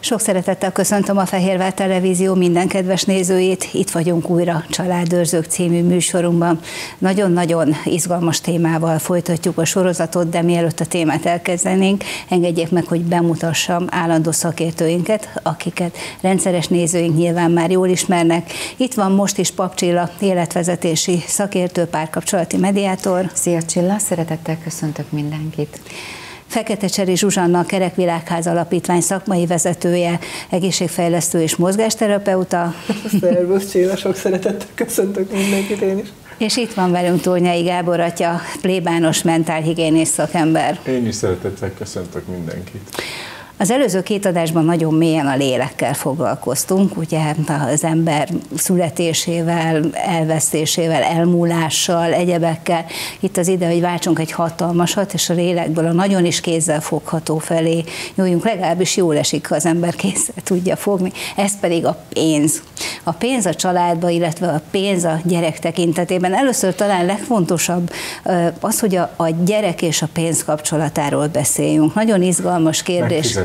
Sok szeretettel köszöntöm a Fehérvár Televízió minden kedves nézőjét. Itt vagyunk újra Családőrzők című műsorunkban. Nagyon-nagyon izgalmas témával folytatjuk a sorozatot, de mielőtt a témát elkezdenénk, engedjék meg, hogy bemutassam állandó szakértőinket, akiket rendszeres nézőink nyilván már jól ismernek. Itt van most is Pap Csilla, életvezetési szakértő, párkapcsolati mediátor. Szia Csilla, szeretettel köszöntök mindenkit. Feketecseri Zsuzsanna, a Kerekvilágház Alapítvány szakmai vezetője, egészségfejlesztő és mozgásterapeuta. Szervusz Csilla, sok szeretettel köszöntök mindenkit én is. És itt van velünk Tolnyai Gábor atya, plébános mentálhigiénész szakember. Én is szeretettel köszöntök mindenkit. Az előző két adásban nagyon mélyen a lélekkel foglalkoztunk, ugye az ember születésével, elvesztésével, elmúlással, egyebekkel. Itt az ide, hogy váltsunk egy hatalmasat, és a lélekből a nagyon is kézzel fogható felé nyúljunk, legalábbis jól esik, ha az ember kézzel tudja fogni. Ez pedig a pénz. A pénz a családba, illetve a pénz a gyerek tekintetében. Először talán legfontosabb az, hogy a gyerek és a pénz kapcsolatáról beszéljünk. Nagyon izgalmas kérdés.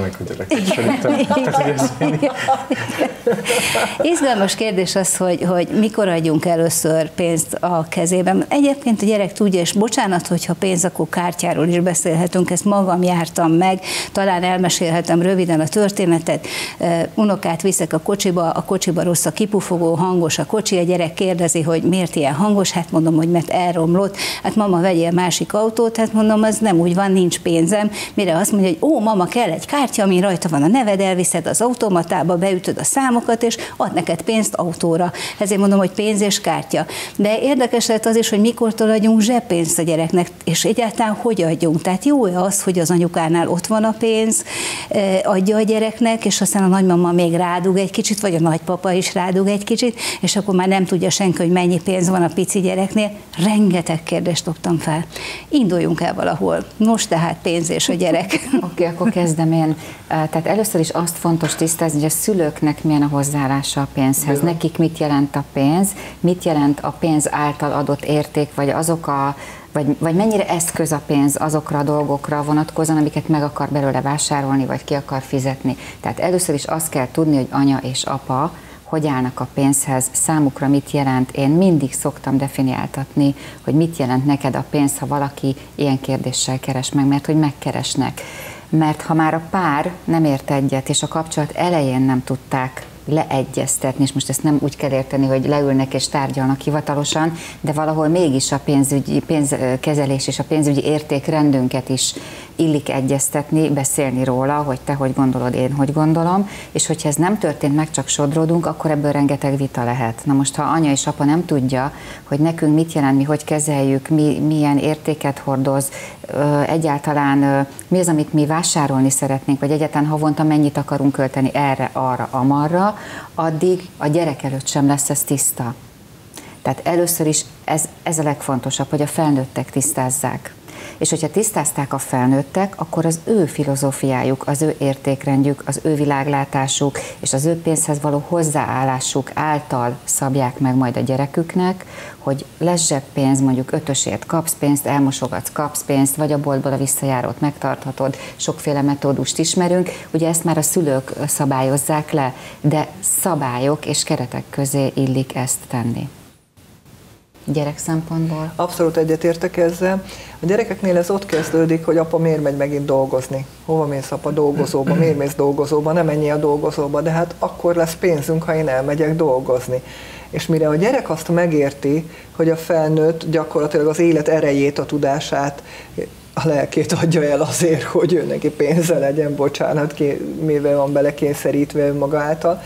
Izgalmas kérdés az, hogy mikor adjunk először pénzt a kezében. Egyébként a gyerek tudja, és bocsánat, hogyha pénz, akkor kártyáról is beszélhetünk, ezt magam jártam meg, talán elmesélhetem röviden a történetet. Unokát viszek a kocsiba rossz a kipufogó, hangos a kocsi, a gyerek kérdezi, hogy miért ilyen hangos, hát mondom, hogy mert elromlott, hát mama, vegyél másik autót, hát mondom, az nem úgy van, nincs pénzem, mire azt mondja, hogy ó, mama, kell egy kártya, ami rajta van a neved, elviszed az automatába, beütöd a számokat, és ad neked pénzt autóra. Ezért mondom, hogy pénz és kártya. De érdekes lett az is, hogy mikortól adjunk zseppénzt a gyereknek, és egyáltalán hogy adjunk. Tehát jó-e az, hogy az anyukánál ott van a pénz, adja a gyereknek, és aztán a nagymama még rádug egy kicsit, vagy a nagypapa is rádug egy kicsit, és akkor már nem tudja senki, hogy mennyi pénz van a pici gyereknél. Rengeteg kérdést dobtam fel. Induljunk el valahol. Most tehát pénz és a gyerek. Oké, akkor kezdem én. Tehát először is azt fontos tisztázni, hogy a szülőknek milyen a hozzáállása a pénzhez. Nekik mit jelent a pénz, mit jelent a pénz által adott érték, vagy mennyire eszköz a pénz azokra a dolgokra vonatkozóan, amiket meg akar belőle vásárolni, vagy ki akar fizetni. Tehát először is azt kell tudni, hogy anya és apa hogy állnak a pénzhez, számukra mit jelent. Én mindig szoktam definiáltatni, hogy mit jelent neked a pénz, ha valaki ilyen kérdéssel keres meg, mert hogy megkeresnek. Mert ha már a pár nem ért egyet, és a kapcsolat elején nem tudták leegyeztetni, és most ezt nem úgy kell érteni, hogy leülnek és tárgyalnak hivatalosan, de valahol mégis a pénzkezelés és a pénzügyi értékrendünket is illik egyeztetni, beszélni róla, hogy te hogy gondolod, én hogy gondolom, és hogyha ez nem történt meg, csak sodródunk, akkor ebből rengeteg vita lehet. Na most, ha anya és apa nem tudja, hogy nekünk mit jelent, mi hogy kezeljük, milyen értéket hordoz, egyáltalán mi az, amit mi vásárolni szeretnénk, vagy egyáltalán havonta mennyit akarunk költeni erre, arra, amarra, addig a gyerek előtt sem lesz ez tiszta. Tehát először is ez a legfontosabb, hogy a felnőttek tisztázzák. És hogyha tisztázták a felnőttek, akkor az ő filozófiájuk, az ő értékrendjük, az ő világlátásuk és az ő pénzhez való hozzáállásuk által szabják meg majd a gyereküknek, hogy lesz zseppénz, mondjuk 5-ösért kapsz pénzt, elmosogatsz, kapsz pénzt, vagy a boltból a visszajárót megtarthatod, sokféle metódust ismerünk, ugye ezt már a szülők szabályozzák le, de szabályok és keretek közé illik ezt tenni. Gyerek szempontból? Abszolút egyetértek ezzel. A gyerekeknél ez ott kezdődik, hogy apa miért megy megint dolgozni. Hova mész apa dolgozóba, miért mész dolgozóba, nem menjél a dolgozóba, de hát akkor lesz pénzünk, ha én elmegyek dolgozni. És mire a gyerek azt megérti, hogy a felnőtt gyakorlatilag az élet erejét, a tudását, a lelkét adja el azért, hogy ő neki pénze legyen, bocsánat, mivel van belekényszerítve önmaga által.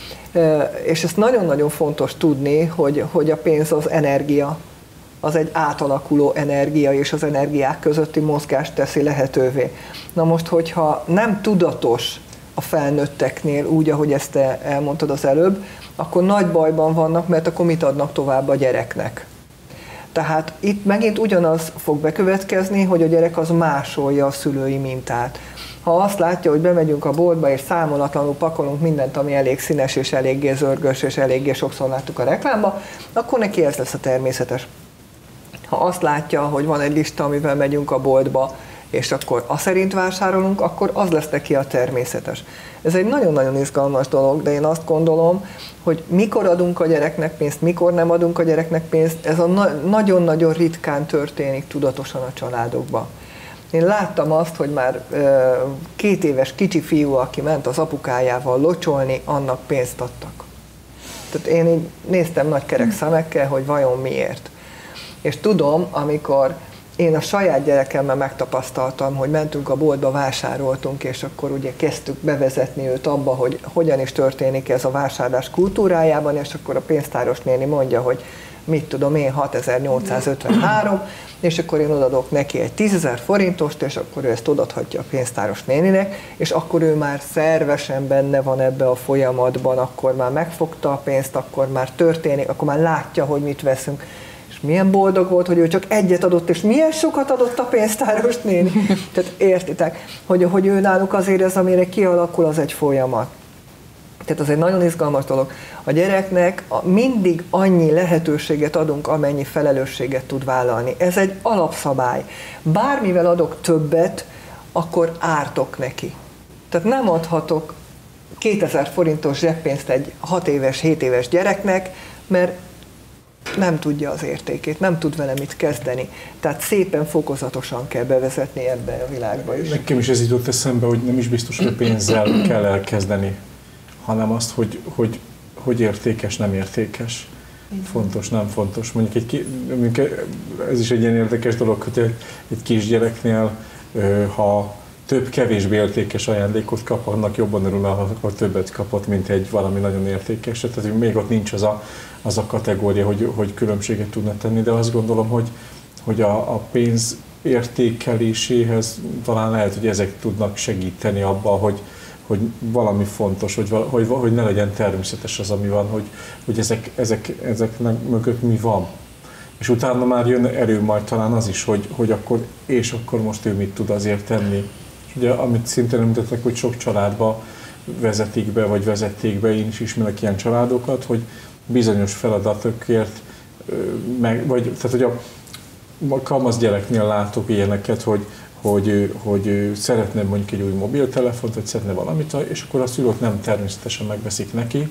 És ezt nagyon-nagyon fontos tudni, hogy a pénz az energia, az egy átalakuló energia, és az energiák közötti mozgást teszi lehetővé. Na most, hogyha nem tudatos a felnőtteknél úgy, ahogy ezt te elmondtad az előbb, akkor nagy bajban vannak, mert akkor mit adnak tovább a gyereknek. Tehát itt megint ugyanaz fog bekövetkezni, hogy a gyerek az másolja a szülői mintát. Ha azt látja, hogy bemegyünk a boltba és számolatlanul pakolunk mindent, ami elég színes és eléggé zörgös és eléggé sokszor láttuk a reklámba, akkor neki ez lesz a természetes. Ha azt látja, hogy van egy lista, amivel megyünk a boltba, és akkor azt szerint vásárolunk, akkor az lesz neki a természetes. Ez egy nagyon-nagyon izgalmas dolog, de én azt gondolom, hogy mikor adunk a gyereknek pénzt, mikor nem adunk a gyereknek pénzt, ez a nagyon-nagyon ritkán történik tudatosan a családokban. Én láttam azt, hogy már 2 éves kicsi fiú, aki ment az apukájával locsolni, annak pénzt adtak. Tehát én így néztem nagy kerek szemekkel, hogy vajon miért. És tudom, amikor én a saját gyerekemmel megtapasztaltam, hogy mentünk a boltba, vásároltunk, és akkor ugye kezdtük bevezetni őt abba, hogy hogyan is történik ez a vásárlás kultúrájában, és akkor a pénztáros néni mondja, hogy mit tudom én, 6853, és akkor én odadok neki egy 10 000 forintost, és akkor ő ezt odaadhatja a pénztáros néninek, és akkor ő már szervesen benne van ebbe a folyamatban, akkor már megfogta a pénzt, akkor már történik, akkor már látja, hogy mit veszünk. És milyen boldog volt, hogy ő csak egyet adott, és milyen sokat adott a pénztáros néni. Tehát értitek, hogy ő náluk azért ez, amire kialakul, az egy folyamat. Tehát az egy nagyon izgalmas dolog. A gyereknek mindig annyi lehetőséget adunk, amennyi felelősséget tud vállalni. Ez egy alapszabály. Bármivel adok többet, akkor ártok neki. Tehát nem adhatok 2000 forintos zseppénzt egy 6 éves, 7 éves gyereknek, mert nem tudja az értékét, nem tud vele mit kezdeni. Tehát szépen fokozatosan kell bevezetni ebbe a világba is. Nekem is ez jutott eszembe, hogy nem is biztos, hogy a pénzzel kell elkezdeni, hanem azt, hogy értékes, nem értékes. Fontos, nem fontos. Mondjuk ez is egy ilyen érdekes dolog, hogy egy kisgyereknél, ha több kevésbé értékes ajándékot kap, annak jobban örül, ha többet kapott, mint egy valami nagyon értékes. Tehát még ott nincs az a kategória, hogy különbséget tudna tenni, de azt gondolom, hogy a pénz értékeléséhez talán lehet, hogy ezek tudnak segíteni abban, hogy valami fontos, hogy ne legyen természetes az, ami van, hogy ezek mögött mi van. És utána már jön erő majd talán az is, hogy akkor most ő mit tud azért tenni. És ugye, amit szintén említettek, hogy sok családba vezetik be, vagy vezették be, én is ismerek ilyen családokat, hogy bizonyos feladatokért, tehát hogy a kamasz gyereknél látok ilyeneket, hogy szeretne mondjuk egy új mobiltelefont, vagy szeretne valamit, és akkor a szülők nem természetesen megveszik neki,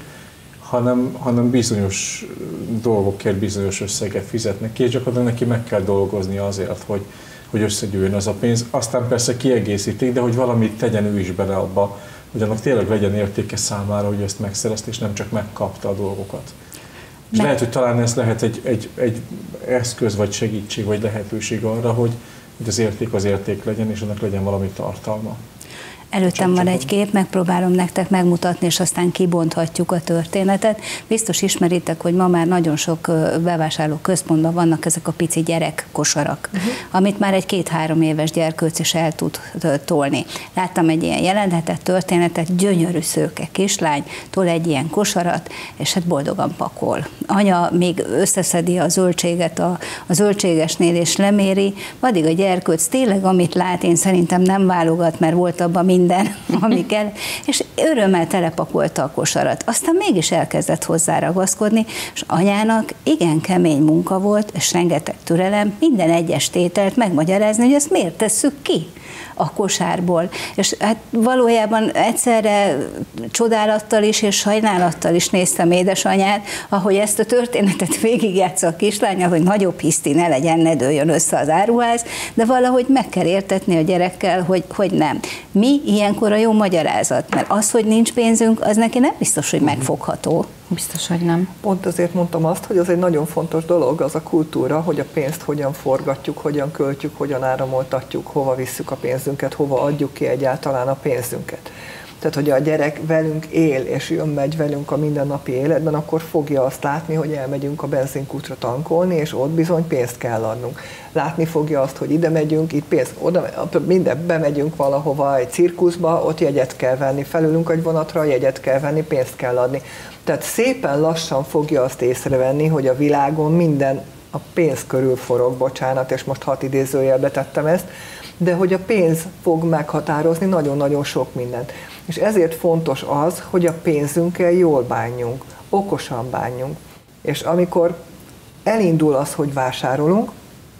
hanem bizonyos dolgokért bizonyos összeget fizetnek ki, és gyakorlatilag neki meg kell dolgozni azért, hogy összegyűjjön az a pénz. Aztán persze kiegészítik, de hogy valamit tegyen ő is bele abba, hogy annak tényleg legyen értéke számára, hogy ezt megszerezte, és nem csak megkapta a dolgokat. És lehet, hogy talán ez lehet egy eszköz, vagy segítség, vagy lehetőség arra, hogy az érték legyen, és annak legyen valami tartalma. Előttem van egy kép, megpróbálom nektek megmutatni, és aztán kibonthatjuk a történetet. Biztos ismeritek, hogy ma már nagyon sok bevásárló központban vannak ezek a pici gyerekkosarak, amit már egy 2-3 éves gyerkőc is el tud tolni. Láttam egy ilyen jelentetet, történetet, gyönyörű szőke kislány, tol egy ilyen kosarat, és hát boldogan pakol. Anya még összeszedi a zöldséget a zöldségesnél, és leméri, addig a gyerkőc tényleg, amit lát, én szerintem nem válogat, mert volt abban minden, ami kell, és örömmel telepakolta a kosarat. Aztán mégis elkezdett hozzá ragaszkodni, és anyának igen kemény munka volt, és rengeteg türelem, minden egyes tételt megmagyarázni, hogy ezt miért tesszük ki a kosárból. És hát valójában egyszerre csodálattal is és sajnálattal is néztem édesanyát, ahogy ezt a történetet végigjátsza a kislánya, hogy nagyobb hiszti ne legyen, ne dőljön össze az áruház, de valahogy meg kell értetni a gyerekkel, hogy nem. Mi ilyenkor a jó magyarázat, mert az, hogy nincs pénzünk, az neki nem biztos, hogy megfogható. Biztos, hogy nem. Pont ezért mondtam azt, hogy az egy nagyon fontos dolog, az a kultúra, hogy a pénzt hogyan forgatjuk, hogyan költjük, hogyan áramoltatjuk, hova visszük a pénzünket, hova adjuk ki egyáltalán a pénzünket. Tehát, hogy a gyerek velünk él, és jön-megy velünk a mindennapi életben, akkor fogja azt látni, hogy elmegyünk a benzinkútra tankolni, és ott bizony pénzt kell adnunk. Látni fogja azt, hogy ide megyünk, itt pénzt, oda, minden, bemegyünk valahova egy cirkuszba, ott jegyet kell venni, felülünk egy vonatra, jegyet kell venni, pénzt kell adni. Tehát szépen lassan fogja azt észrevenni, hogy a világon minden a pénz körül forog, bocsánat, és most 6 idézőjelbe tettem ezt, de hogy a pénz fog meghatározni nagyon-nagyon sok mindent. És ezért fontos az, hogy a pénzünkkel jól bánjunk, okosan bánjunk. És amikor elindul az, hogy vásárolunk,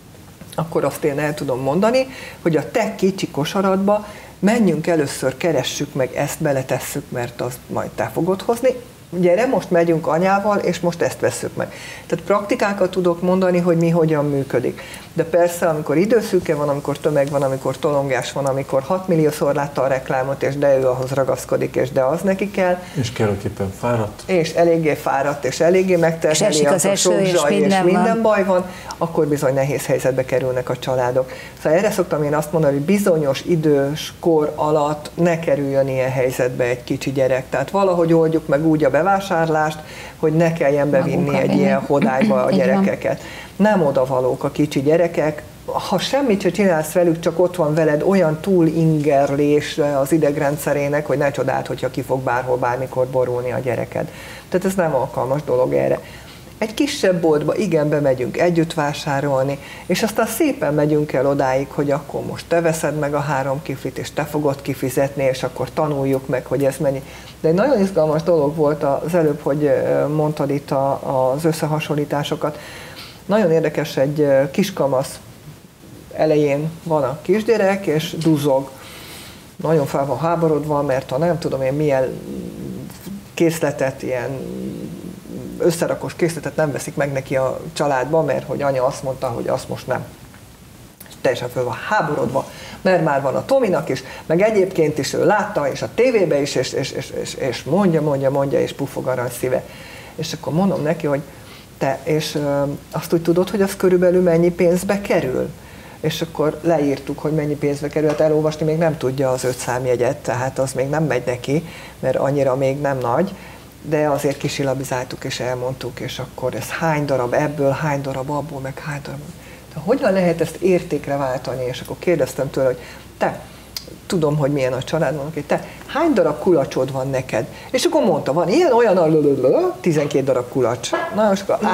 akkor azt én el tudom mondani, hogy a te kicsi kosaradba menjünk először, keressük meg, ezt beletesszük, mert azt majd te fogod hozni. Gyere, most megyünk anyával, és most ezt vesszük meg. Tehát praktikákat tudok mondani, hogy mi hogyan működik. De persze, amikor időszűke van, amikor tömeg van, amikor tolongás van, amikor 6 milliószor látta a reklámot, és de ő ahhoz ragaszkodik, és de az neki kell. És kellőképpen fáradt. És eléggé fáradt, és eléggé megterheli, az eső, és minden baj van, akkor bizony nehéz helyzetbe kerülnek a családok. Szóval erre szoktam én azt mondani, hogy bizonyos idős kor alatt ne kerüljön ilyen helyzetbe egy kicsi gyerek. Tehát valahogy oldjuk meg úgy a bevásárlást, hogy ne kelljen bevinni egy ilyen hodályba a gyerekeket. Nem odavalók a kicsi gyerekek, ha semmit se csinálsz velük, csak ott van veled, olyan túlingerlés az idegrendszerének, hogy ne csodáld, hogyha ki fog bárhol, bármikor borulni a gyereked. Tehát ez nem alkalmas dolog erre. Egy kisebb boltba igen, bemegyünk együtt vásárolni, és aztán szépen megyünk el odáig, hogy akkor most te veszed meg a 3 kiflit, és te fogod kifizetni, és akkor tanuljuk meg, hogy ez mennyi. De egy nagyon izgalmas dolog volt az előbb, hogy mondtad itt az összehasonlításokat. Nagyon érdekes, egy kiskamasz elején van a kisgyerek, és duzzog. Nagyon fel van háborodva, mert ha nem tudom én milyen készletet, ilyen összerakós készletet nem veszik meg neki a családba, mert hogy anya azt mondta, hogy azt most nem. És teljesen föl van háborodva, mert már van a Tominak is, meg egyébként is ő látta, és a tévébe is, és mondja, és puffog arany szíve. És akkor mondom neki, hogy te, és azt úgy tudod, hogy az körülbelül mennyi pénzbe kerül? És akkor leírtuk, hogy mennyi pénzbe kerül, hát elolvasni még nem tudja az 5 számjegyet, tehát az még nem megy neki, mert annyira még nem nagy, de azért kisilabizáltuk és elmondtuk, és akkor ez hány darab ebből, hány darab abból, meg hány darab. De hogyan lehet ezt értékre váltani? És akkor kérdeztem tőle, hogy te, tudom, hogy milyen a családban, hogy te, hány darab kulacsod van neked? És akkor mondta, van ilyen, olyan, 12 darab kulacs. Na, és akkor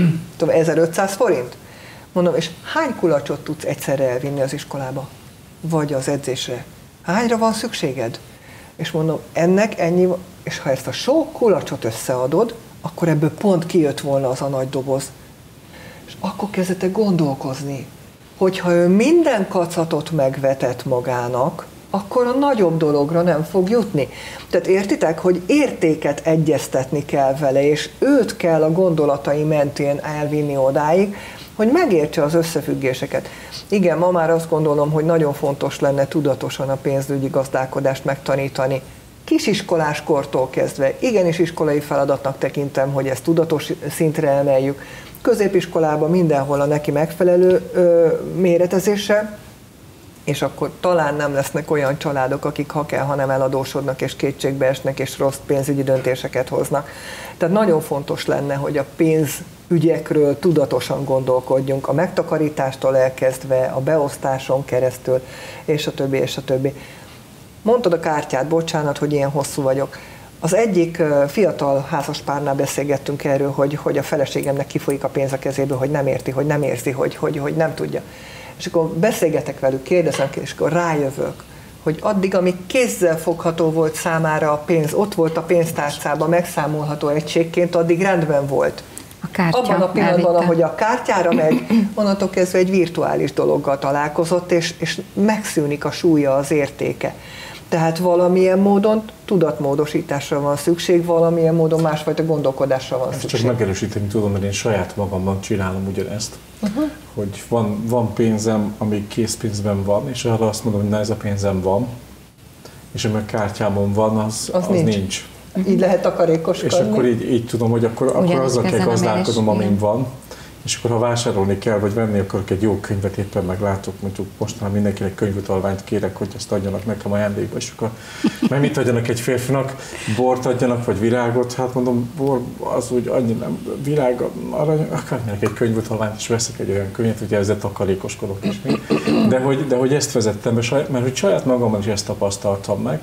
1500 forint? Mondom, és hány kulacsot tudsz egyszerre elvinni az iskolába? Vagy az edzésre? Hányra van szükséged? És mondom, ennek ennyi, és ha ezt a sok kulacsot összeadod, akkor ebből pont kijött volna az a nagy doboz. És akkor kezdete gondolkozni, hogyha ő minden kacatot megvetett magának, akkor a nagyobb dologra nem fog jutni. Tehát értitek, hogy értéket egyeztetni kell vele, és őt kell a gondolatai mentén elvinni odáig, hogy megértse az összefüggéseket. Igen, ma már azt gondolom, hogy nagyon fontos lenne tudatosan a pénzügyi gazdálkodást megtanítani. Kisiskolás kortól kezdve, igenis iskolai feladatnak tekintem, hogy ezt tudatos szintre emeljük. Középiskolában mindenhol a neki megfelelő méretezéssel, és akkor talán nem lesznek olyan családok, akik ha kell, hanem eladósodnak és kétségbe esnek és rossz pénzügyi döntéseket hoznak. Tehát nagyon fontos lenne, hogy a pénzügyekről tudatosan gondolkodjunk, a megtakarítástól elkezdve, a beosztáson keresztül, és a többi, és a többi. Mondtad a kártyát, bocsánat, hogy ilyen hosszú vagyok. Az egyik fiatal házaspárnál beszélgettünk erről, hogy a feleségemnek kifolyik a pénz a kezéből, hogy nem érti, hogy nem érzi, hogy nem tudja. És akkor beszélgetek velük, kérdezem, és akkor rájövök, hogy addig, amíg kézzel fogható volt számára a pénz, ott volt a pénztárcában megszámolható egységként, addig rendben volt. Abban a pillanatban, ahogy a kártyára megy, onnantól kezdve egy virtuális dologgal találkozott, és megszűnik a súlya, az értéke. Tehát valamilyen módon tudatmódosításra van szükség, valamilyen módon másfajta gondolkodásra van szükség. Csak megerősíteni tudom, mert én saját magamban csinálom ugyanezt, hogy van pénzem, ami készpénzben van, és arra azt mondom, hogy na, ez a pénzem van, és ami a kártyámon van, az nincs. Így lehet takarékoskodni. És akkor így tudom, hogy akkor azzal kell gazdálkodnom, amin van, és akkor ha vásárolni kell, vagy venni akarok egy jó könyvet, éppen meglátok, mondjuk mostanában mindenkinek könyvutalványt kérek, hogy ezt adjanak nekem ajándékba, és akkor mert mit adjanak egy férfinak, bort adjanak, vagy virágot, hát mondom, bor az úgy annyi nem, virág, arany, akármilyen egy könyvutalványt, és veszek egy olyan könyvet, hogy ezzel takarékoskodok is. De hogy ezt vezettem be, mert hogy saját magamban is ezt tapasztaltam meg,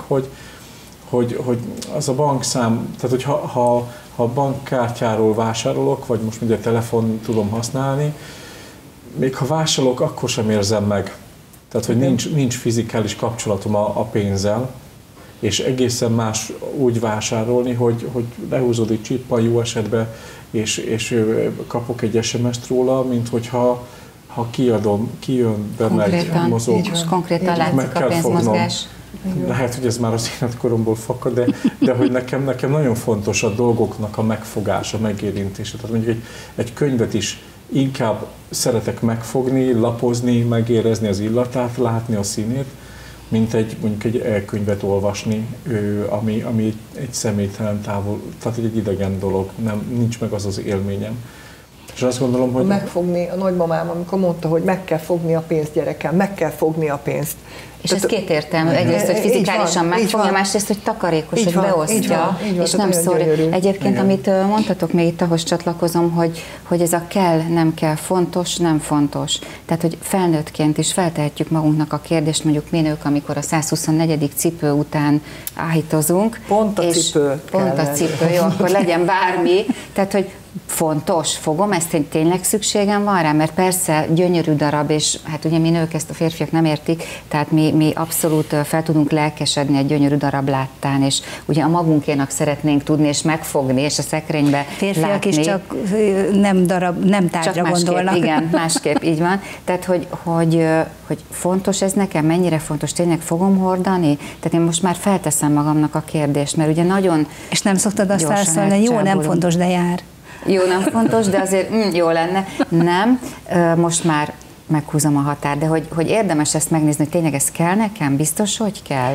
hogy az a bankszám, tehát hogy ha bankkártyáról vásárolok, vagy most ugye telefon tudom használni, még ha vásárolok, akkor sem érzem meg. Tehát, hogy nincs fizikális kapcsolatom a pénzzel, és egészen más úgy vásárolni, hogy lehúzódik csippa jó esetben, és kapok egy SMS-t róla, mint hogyha ha kiadom, kijön benne egy mozog, és konkrétan látszik a pénzmozgás. Lehet, hogy ez már az életkoromból fakad, de hogy nekem nagyon fontos a dolgoknak a megfogása, megérintése. Tehát mondjuk egy könyvet is inkább szeretek megfogni, lapozni, megérezni az illatát, látni a színét, mint mondjuk egy e-könyvet olvasni, ami egy személytelen távol, tehát egy idegen dolog, nincs meg az élményem. És azt gondolom, hogy... Megfogni, a nagymamám, amikor mondta, hogy meg kell fogni a pénzt, gyerekem, meg kell fogni a pénzt. És ez kétértelmű. Egyrészt, hogy fizikálisan megfogja, másrészt, hogy takarékos, hogy beosztja, és nem szórja. Egyébként, amit mondtatok még itt, ahhoz csatlakozom, hogy ez a kell, nem kell, fontos, nem fontos. Tehát, hogy felnőttként is feltehetjük magunknak a kérdést, mondjuk mi nők, amikor a 124. cipő után áhítozunk. Pont a cipő. Pont a cipő, jó, akkor legyen bármi. Tehát, hogy fontos, fogom, ezt tényleg szükségem van rá, mert persze gyönyörű darab, és hát ugye mi nők ezt a férfiak nem értik, tehát mi abszolút fel tudunk lelkesedni egy gyönyörű darab láttán, és ugye a magunkénak szeretnénk tudni, és megfogni, és a szekrénybe férfiak látni. is csak nem tárgyra csak másképp, gondolnak. Igen, másképp, így van. Tehát, hogy fontos ez nekem, mennyire fontos, tényleg fogom hordani? Tehát én most már felteszem magamnak a kérdést, mert ugye nagyon... És nem szoktad azt válaszolni, jó, nem fontos, de jár. Jó, nem fontos, de azért jó lenne. Nem, most már meghúzom a határ, de hogy érdemes ezt megnézni, hogy tényleg ez kell nekem? Biztos, hogy kell?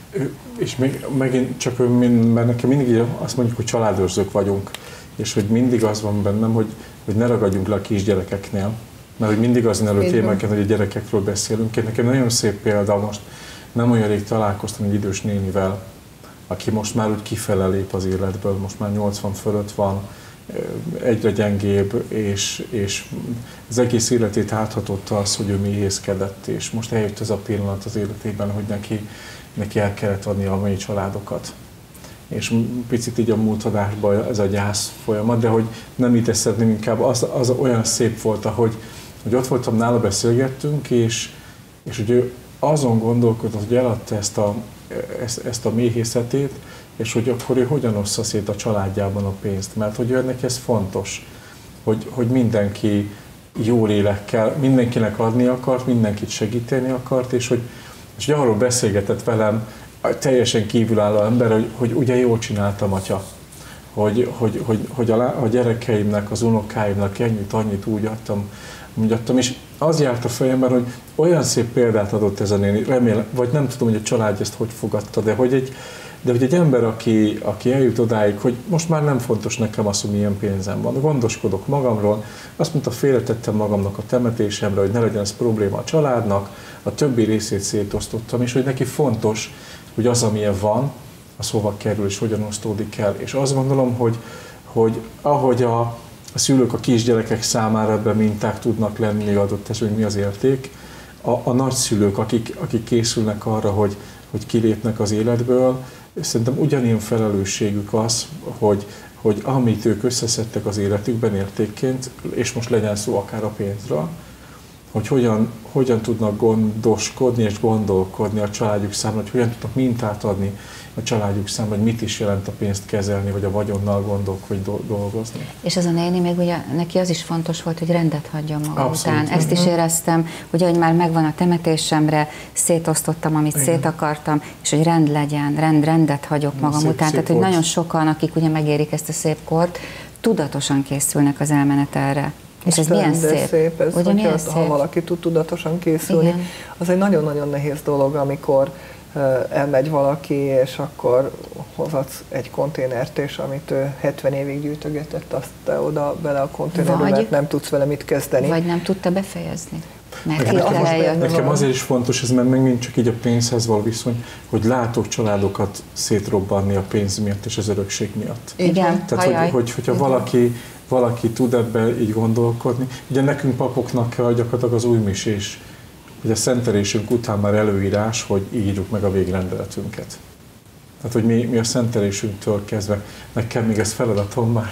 És megint csak, mert nekem mindig azt mondjuk, hogy családőrzők vagyunk, és hogy mindig az van bennem, hogy ne ragadjunk le a kisgyerekeknél, mert hogy mindig az elő témáken, hogy a gyerekekről beszélünk. Nekem nagyon szép példa, most nem olyan rég találkoztam egy idős nénivel, aki most már úgy kifele lép az életből, most már 80 fölött van, egyre gyengébb, és az egész életét áthatotta az, hogy ő méhészkedett, és most eljött ez a pillanat az életében, hogy neki el kellett adni a mai családokat. És picit így a múlt adásban ez a gyász folyamat, de hogy nem így szeretném, inkább az olyan szép volt, hogy ott voltam nála, beszélgettünk, és hogy ő azon gondolkodott, hogy eladta ezt a méhészetét, és hogy akkor ő hogyan ossza szét a családjában a pénzt, mert hogy neki ez fontos, hogy mindenki jó lélekkel, mindenkinek adni akart, mindenkit segíteni akart, és hogy arról beszélgetett velem teljesen kívülálló ember, hogy ugye jól csináltam, atya, hogy a gyerekeimnek, az unokáimnak annyit úgy adtam, és az járt a fejemben, hogy olyan szép példát adott ez a néni, remélem, vagy nem tudom, hogy a család ezt hogy fogadta, de hogy egy ember, aki eljut odáig, hogy most már nem fontos nekem az, hogy milyen pénzem van, gondoskodok magamról, azt mondta, félretettem magamnak a temetésemre, hogy ne legyen ez probléma a családnak, a többi részét szétosztottam, és hogy neki fontos, hogy az, amilyen van, az hova kerül, és hogyan osztódik el. És azt gondolom, hogy ahogy a szülők a kisgyerekek számára ebben minták tudnak lenni adott esetben, hogy mi az érték, a nagyszülők, akik készülnek arra, hogy kilépnek az életből, szerintem ugyanilyen felelősségük az, hogy amit ők összeszedtek az életükben értékként, és most legyen szó akár a pénzről, hogy hogyan tudnak gondoskodni és gondolkodni a családjuk számára, hogy hogyan tudnak mintát adni a családjuk számára, hogy mit is jelent a pénzt kezelni, vagy a vagyonnal gondolkodni, dolgozni. És ez a néni még ugye neki az is fontos volt, hogy rendet hagyjon maga Abszolút. után. Ezt is éreztem, ugye, hogy már megvan a temetésemre, szétosztottam, amit szét akartam, és hogy rend legyen, rendet hagyok magam után. Tehát, hogy nagyon sokan, akik ugye megérik ezt a szép kort, tudatosan készülnek az elmenetelre. És ez milyen szép. Ez, ugye, milyen ha valaki tud tudatosan készülni, igen. Az egy nagyon-nagyon nehéz dolog, amikor elmegy valaki, és akkor hozatsz egy konténert, és amit ő 70 évig gyűjtögetett, azt te oda bele a konténerbe, mert nem tudsz vele mit kezdeni. Vagy nem tudta befejezni. Nekem azért is fontos ez, mert megint csak így a pénzhez való viszony, hogy látok családokat szétrobbanni a pénz miatt és az örökség miatt. Igen, tehát, hogyha valaki tud ebben így gondolkodni. Ugye nekünk papoknak gyakorlatilag az újmisés, hogy a szentelésünk után már előírás, hogy írjuk meg a végrendeletünket. Tehát, hogy mi a szentelésünktől kezdve, nekem még ez feladatom már,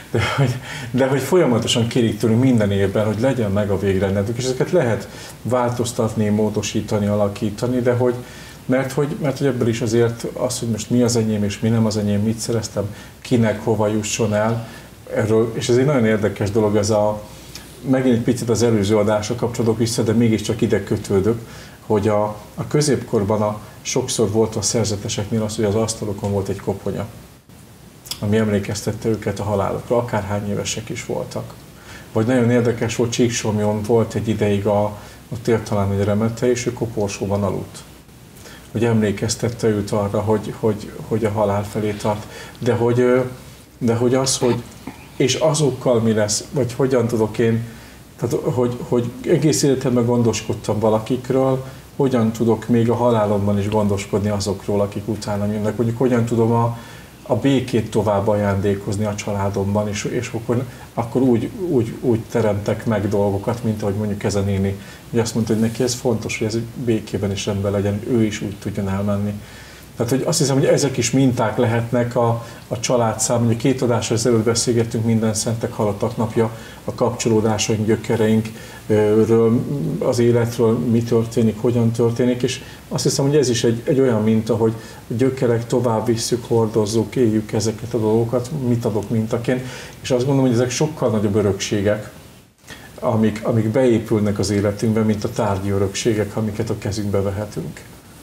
de hogy folyamatosan kérjük tőlünk minden évben, hogy legyen meg a végrendeletünk, és ezeket lehet változtatni, módosítani, alakítani, de mert hogy ebből is azért az, hogy most mi az enyém és mi nem az enyém, mit szereztem, kinek hova jusson el, erről, és ez egy nagyon érdekes dolog, ez megint egy picit az előző adásra kapcsolódok vissza, de mégiscsak ide kötődök, hogy a középkorban sokszor volt a szerzeteseknél az, hogy az asztalokon volt egy koponya, ami emlékeztette őket a halálokra, akárhány évesek is voltak. Vagy nagyon érdekes volt, Csíksomjon volt egy ideig ott élt talán egy remete, és ő koporsóban aludt. Hogy emlékeztette őt arra, hogy a halál felé tart. De hogy az, hogy és azokkal mi lesz, vagy hogyan tudok én, tehát hogy egész életemben gondoskodtam valakikről, hogyan tudok még a halálomban is gondoskodni azokról, akik utánam jönnek, mondjuk hogyan tudom a békét tovább ajándékozni a családomban, és akkor úgy teremtek meg dolgokat, mint ahogy mondjuk ez a néni, hogy azt mondta, hogy neki ez fontos, hogy ez békében is rendben legyen, ő is úgy tudjon elmenni. Tehát hogy azt hiszem, hogy ezek is minták lehetnek a család számára. Ugye 2 adásra ezelőtt beszélgettünk minden Szentek Halottak napja, a kapcsolódásaink, gyökereinkről, az életről, mi történik, hogyan történik, és azt hiszem, hogy ez is egy olyan minta, hogy gyökerek, tovább visszük, hordozzuk, éljük ezeket a dolgokat, mit adok mintaként, és azt gondolom, hogy ezek sokkal nagyobb örökségek, amik beépülnek az életünkbe, mint a tárgyi örökségek, amiket a kezünkbe vehetünk.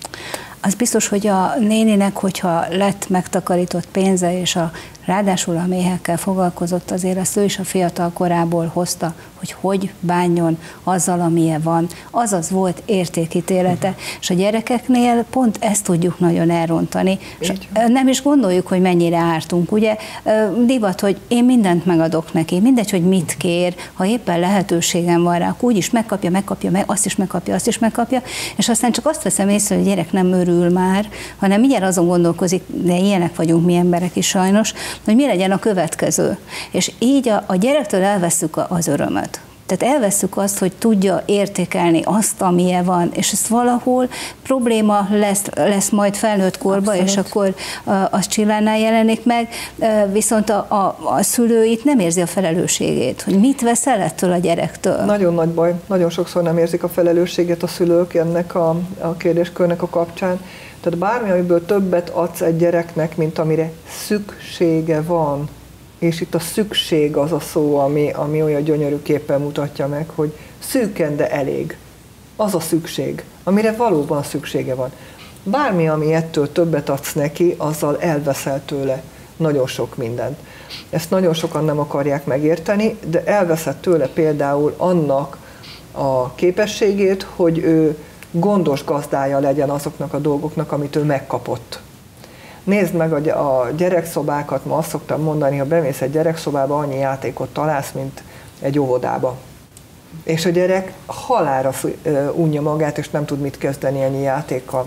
Az biztos, hogy a néninek, hogyha lett megtakarított pénze, és ráadásul a méhekkel foglalkozott, azért azt ő is a fiatal korából hozta, hogy bánjon azzal, amilyen van. Azaz volt értékítélete. És a gyerekeknél pont ezt tudjuk nagyon elrontani. És nem is gondoljuk, hogy mennyire ártunk. Ugye divat, hogy én mindent megadok neki, mindegy, hogy mit kér, ha éppen lehetőségem van rá, akkor úgyis megkapja, azt is megkapja, és aztán csak azt veszem észre, hogy a gyerek nem örül már, hanem mindjárt azon gondolkozik, de ilyenek vagyunk mi emberek is sajnos, hogy mi legyen a következő. És így a gyerektől elvesszük az örömöt. Tehát elvesszük azt, hogy tudja értékelni azt, amilyen van, és ez valahol probléma lesz majd felnőtt korba, abszolút. És akkor az csillánál jelenik meg, viszont a szülő itt nem érzi a felelősségét, hogy mit vesz el ettől a gyerektől. Nagyon nagy baj, nagyon sokszor nem érzik a felelősséget a szülők ennek a kérdéskörnek a kapcsán. Tehát bármi, amiből többet adsz egy gyereknek, mint amire szüksége van, és itt a szükség az a szó, ami olyan gyönyörűképpen mutatja meg, hogy szűken, de elég. Az a szükség, amire valóban szüksége van. Bármi, ami ettől többet adsz neki, azzal elveszel tőle nagyon sok mindent. Ezt nagyon sokan nem akarják megérteni, de elveszed tőle például annak a képességét, hogy ő gondos gazdája legyen azoknak a dolgoknak, amit ő megkapott. Nézd meg a gyerekszobákat, ma azt szoktam mondani, ha bemész egy gyerekszobába, annyi játékot találsz, mint egy óvodába. És a gyerek halálra unja magát, és nem tud mit kezdeni ennyi játékkal.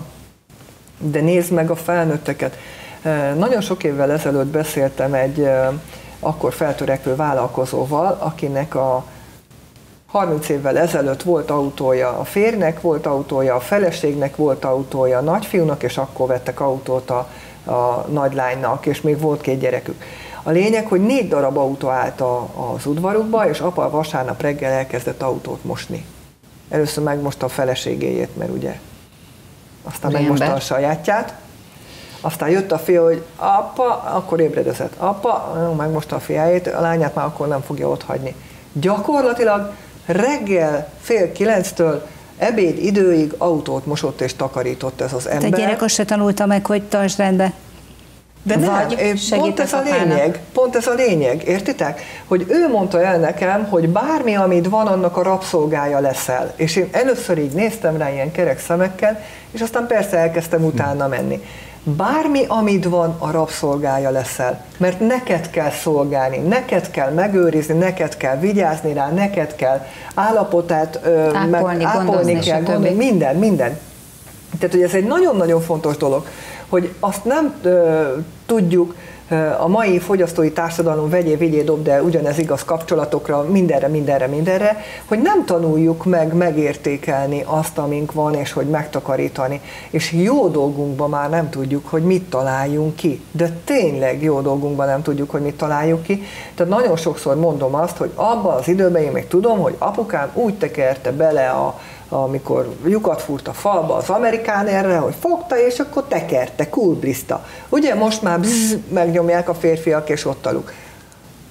De nézd meg a felnőtteket. Nagyon sok évvel ezelőtt beszéltem egy akkor feltörekvő vállalkozóval, akinek a 30 évvel ezelőtt volt autója a férjnek, volt autója a feleségnek, volt autója a nagyfiúnak, és akkor vettek autót a nagylánynak, és még volt 2 gyerekük. A lényeg, hogy 4 darab autó állt az udvarukba, és apa vasárnap reggel elkezdett autót mosni. Először megmosta a feleségéjét, mert ugye aztán megmosta a sajátját. Aztán jött a fia, hogy apa, akkor ébredezett. Apa, megmosta a fiájét, a lányát már akkor nem fogja otthagyni. Gyakorlatilag reggel 8:30-től ebéd időig autót mosott és takarított ez az ember. A gyerek azt se tanulta meg, hogy tartsd rendbe. De nem, pont ez a lényeg, értitek? Hogy ő mondta el nekem, hogy bármi, amit van, annak a rabszolgája leszel. És én először így néztem rá ilyen kerek szemekkel, és aztán persze elkezdtem utána menni. Bármi, amit van, a rabszolgája leszel. Mert neked kell szolgálni, neked kell megőrizni, neked kell vigyázni rá, neked kell állapotát ápolni kell, gondolni, minden. Tehát, hogy ez egy nagyon-nagyon fontos dolog, hogy azt nem tudjuk a mai fogyasztói társadalom vigyél, dob, de ugyanez igaz kapcsolatokra, mindenre, hogy nem tanuljuk meg megértékelni azt, amink van, és hogy megtakarítani. És jó dolgunkban már nem tudjuk, hogy mit találjunk ki. De tényleg jó dolgunkban nem tudjuk, hogy mit találjuk ki. Tehát nagyon sokszor mondom azt, hogy abban az időben én még tudom, hogy apukám úgy tekerte bele amikor lyukat fúrt a falba az Amerikánerre, hogy fogta, és akkor tekerte, kulbliszta. Ugye most már megnyomják a férfiak, és ott aluk.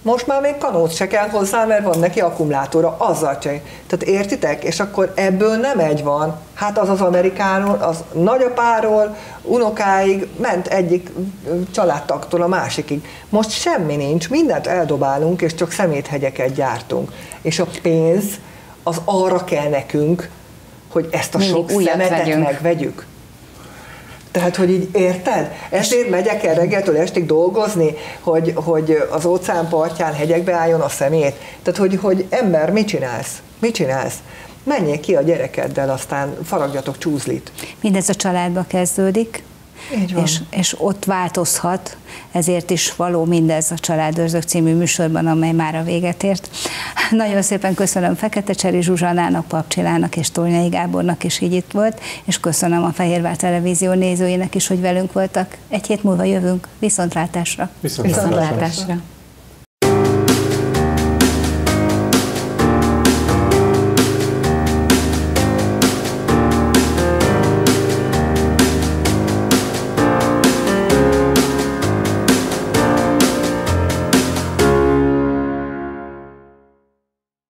Most már még kanót se kell hozzá, mert van neki akkumulátora, azzal csinálja. Tehát értitek? És akkor ebből nem egy van. Hát az Amerikáról, az nagyapáról, unokáig ment egyik családtagtól a másikig. Most semmi nincs, mindent eldobálunk, és csak szeméthegyeket gyártunk. És a pénz az arra kell nekünk, hogy ezt a sok szemetet megvegyük. Tehát, hogy így érted? Ezért megyek el reggeltől estig dolgozni, hogy az óceán partján hegyekbe álljon a szemét. Tehát, hogy ember, mit csinálsz? Mit csinálsz? Menjél ki a gyerekeddel, aztán faragjatok csúzlit. Mindez a családba kezdődik, és ott változhat, ezért is való mindez a Családőrzők című műsorban, amely már a véget ért. Nagyon szépen köszönöm Feketecseri Zsuzsannának, Pap Csillának és Tolnyai Gábornak is, így itt volt, és köszönöm a Fehérvár Televízió nézőinek is, hogy velünk voltak. Egy hét múlva jövünk. Viszontlátásra! Viszontlátásra!